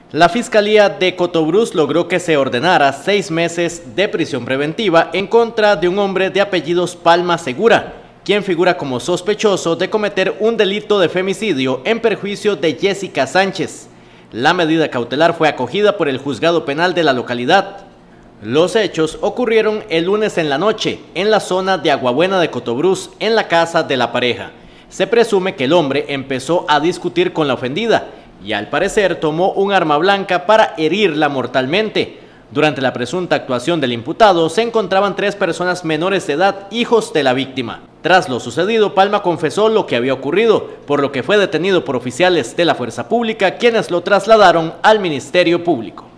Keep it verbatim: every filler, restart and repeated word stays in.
La Fiscalía de Cotobruz logró que se ordenara seis meses de prisión preventiva en contra de un hombre de apellidos Palma Segura, quien figura como sospechoso de cometer un delito de femicidio en perjuicio de Jessica Sánchez. La medida cautelar fue acogida por el juzgado penal de la localidad. Los hechos ocurrieron el lunes en la noche, en la zona de Aguabuena de Cotobruz, en la casa de la pareja. Se presume que el hombre empezó a discutir con la ofendida y al parecer tomó un arma blanca para herirla mortalmente. Durante la presunta actuación del imputado se encontraban tres personas menores de edad, hijos de la víctima. Tras lo sucedido, Palma confesó lo que había ocurrido, por lo que fue detenido por oficiales de la fuerza pública, quienes lo trasladaron al Ministerio Público.